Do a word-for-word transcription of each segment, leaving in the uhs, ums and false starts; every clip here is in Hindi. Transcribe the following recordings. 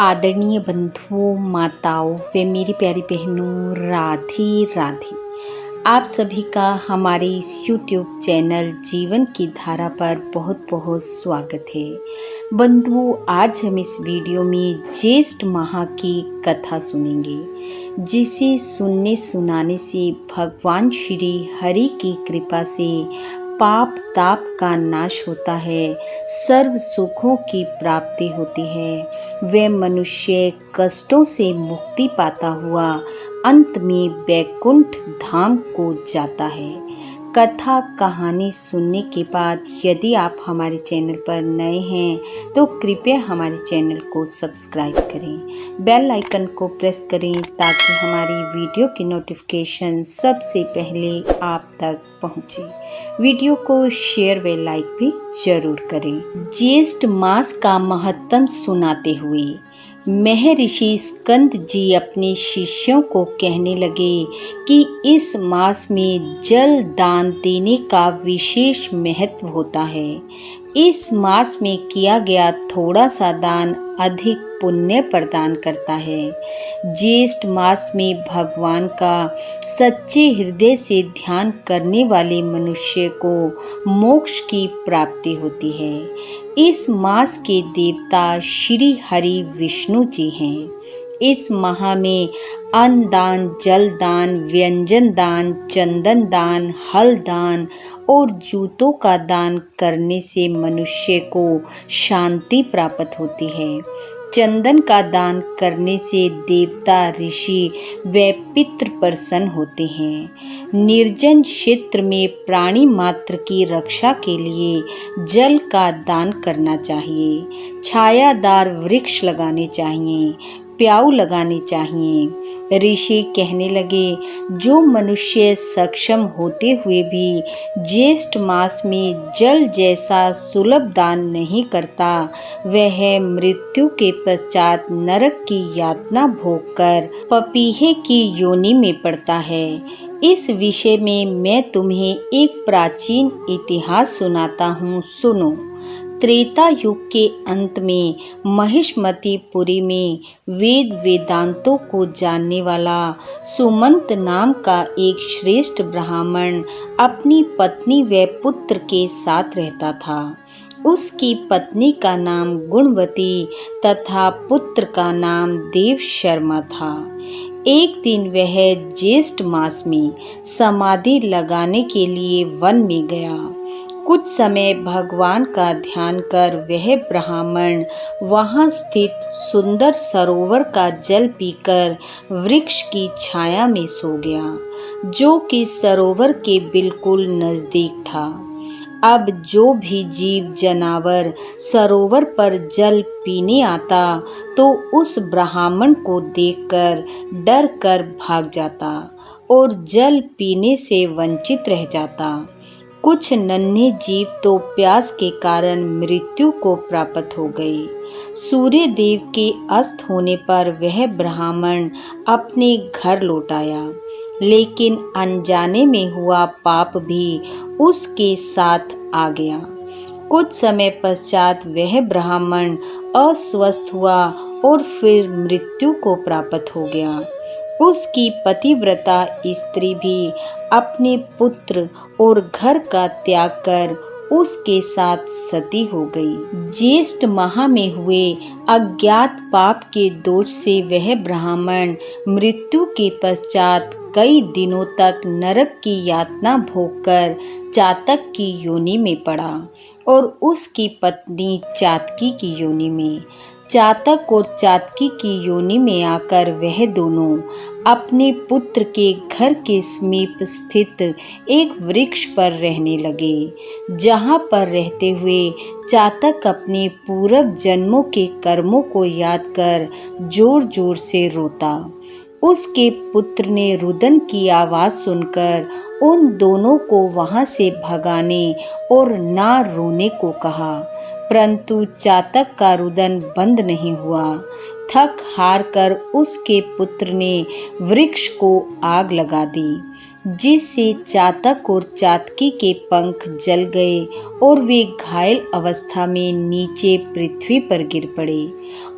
आदरणीय बंधुओं, माताओं व मेरी प्यारी बहनों, राधे राधे। आप सभी का हमारे इस यूट्यूब चैनल जीवन की धारा पर बहुत बहुत स्वागत है। बंधुओं, आज हम इस वीडियो में ज्येष्ठ माह की कथा सुनेंगे, जिसे सुनने सुनाने से भगवान श्री हरि की कृपा से पाप ताप का नाश होता है, सर्व सुखों की प्राप्ति होती है। वे मनुष्य कष्टों से मुक्ति पाता हुआ अंत में वैकुंठ धाम को जाता है। कथा कहानी सुनने के बाद यदि आप हमारे चैनल पर नए हैं तो कृपया हमारे चैनल को सब्सक्राइब करें, बेल आइकन को प्रेस करें ताकि हमारी वीडियो की नोटिफिकेशन सबसे पहले आप तक पहुंचे। वीडियो को शेयर व लाइक भी जरूर करें। ज्येष्ठ मास का महत्व सुनाते हुए महर्षि स्कंद जी अपने शिष्यों को कहने लगे कि इस मास में जल दान देने का विशेष महत्व होता है। इस मास में किया गया थोड़ा सा दान अधिक पुण्य प्रदान करता है। ज्येष्ठ मास में भगवान का सच्चे हृदय से ध्यान करने वाले मनुष्य को मोक्ष की प्राप्ति होती है। इस मास के देवता श्री हरि विष्णु जी हैं। इस माह में अन्न दान, जल दान, व्यंजन दान, चंदन दान, हल दान और जूतों का दान करने से मनुष्य को शांति प्राप्त होती है। चंदन का दान करने से देवता, ऋषि व पितृ प्रसन्न होते हैं। निर्जन क्षेत्र में प्राणी मात्र की रक्षा के लिए जल का दान करना चाहिए। छायादार वृक्ष लगाने चाहिए, प्याऊ लगाने चाहिए। ऋषि कहने लगे, जो मनुष्य सक्षम होते हुए भी ज्येष्ठ मास में जल जैसा सुलभ दान नहीं करता, वह मृत्यु के पश्चात नरक की यातना भोग कर पपीहे की योनि में पड़ता है। इस विषय में मैं तुम्हें एक प्राचीन इतिहास सुनाता हूँ, सुनो। त्रेता युग के अंत में महिष्मतीपुरी में वेद वेदांतों को जानने वाला सुमंत नाम का एक श्रेष्ठ ब्राह्मण अपनी पत्नी व पुत्र के साथ रहता था। उसकी पत्नी का नाम गुणवती तथा पुत्र का नाम देव शर्मा था। एक दिन वह ज्येष्ठ मास में समाधि लगाने के लिए वन में गया। कुछ समय भगवान का ध्यान कर वह ब्राह्मण वहां स्थित सुंदर सरोवर का जल पीकर वृक्ष की छाया में सो गया, जो कि सरोवर के बिल्कुल नजदीक था। अब जो भी जीव जनावर सरोवर पर जल पीने आता तो उस ब्राह्मण को देखकर डर कर भाग जाता और जल पीने से वंचित रह जाता। कुछ नन्हे जीव तो प्यास के कारण मृत्यु को प्राप्त हो गए। सूर्य देव के अस्त होने पर वह ब्राह्मण अपने घर लौट आया, लेकिन अनजाने में हुआ पाप भी उसके साथ आ गया। कुछ समय पश्चात वह ब्राह्मण अस्वस्थ हुआ और फिर मृत्यु को प्राप्त हो गया। उसकी पतिव्रता स्त्री भी अपने पुत्र और घर का त्याग कर उसके साथ सती हो गई। ज्येष्ठ माह में हुए अज्ञात पाप के दोष से वह ब्राह्मण मृत्यु के पश्चात कई दिनों तक नरक की यातना भोगकर चातक की योनि में पड़ा और उसकी पत्नी चातकी की योनि में। चातक और चातकी की योनि में आकर वह दोनों अपने पुत्र के घर के समीप स्थित एक वृक्ष पर रहने लगे, जहां पर रहते हुए चातक अपने पूर्व जन्मों के कर्मों को याद कर जोर जोर से रोता। उसके पुत्र ने रुदन की आवाज सुनकर उन दोनों को वहां से भगाने और ना रोने को कहा, परंतु चातक का रुदन बंद नहीं हुआ। थक हार कर उसके पुत्र ने वृक्ष को आग लगा दी, जिससे चातक और चातकी के पंख जल गए और वे घायल अवस्था में नीचे पृथ्वी पर गिर पड़े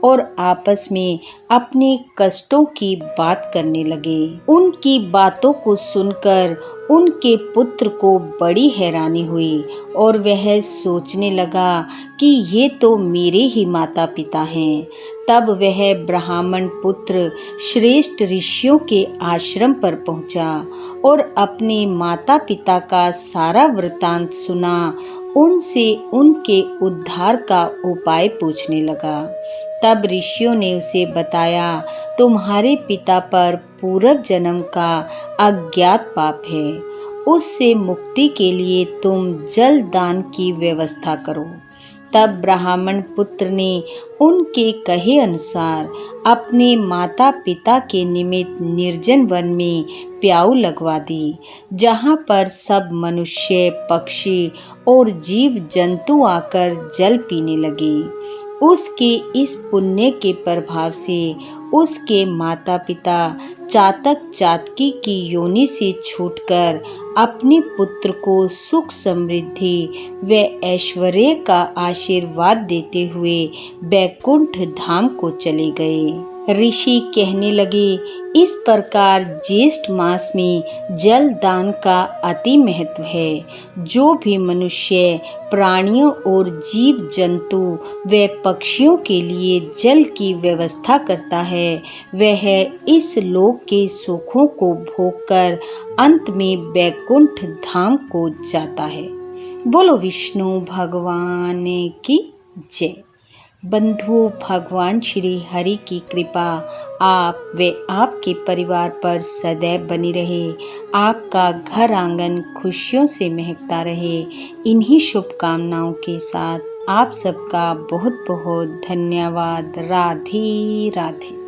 और आपस में अपने कष्टों की बात करने लगे। उनकी बातों को सुनकर उनके पुत्र को बड़ी हैरानी हुई और वह सोचने लगा कि ये तो मेरे ही माता पिता हैं। तब वह ब्राह्मण पुत्र श्रेष्ठ ऋषियों के आश्रम पर पहुंचा और अपने माता पिता का सारा वृतांत सुना। उनसे उनके उद्धार का उपाय पूछने लगा। तब ऋषियों ने उसे बताया, तुम्हारे पिता पर पूर्व जन्म का अज्ञात पाप है, उससे मुक्ति के लिए तुम जल दान की व्यवस्था करो। तब ब्राह्मण पुत्र ने उनके कहे अनुसार अपने माता पिता के निमित्त निर्जन वन में प्याऊ लगवा दी, जहाँ पर सब मनुष्य, पक्षी और जीव जंतु आकर जल पीने लगे। उसके इस पुण्य के प्रभाव से उसके माता पिता चातक चातकी की योनि से छूटकर अपने पुत्र को सुख समृद्धि व ऐश्वर्य का आशीर्वाद देते हुए बैकुंठ धाम को चले गए। ऋषि कहने लगे, इस प्रकार ज्येष्ठ मास में जल दान का अति महत्व है। जो भी मनुष्य, प्राणियों और जीव जंतु व पक्षियों के लिए जल की व्यवस्था करता है, वह इस लोक के सुखों को भोगकर अंत में बैकुंठ धाम को जाता है। बोलो विष्णु भगवान की जय। बंधु, भगवान श्री हरि की कृपा आप व आपके परिवार पर सदैव बनी रहे। आपका घर आंगन खुशियों से महकता रहे। इन्हीं शुभकामनाओं के साथ आप सबका बहुत बहुत धन्यवाद। राधे राधे।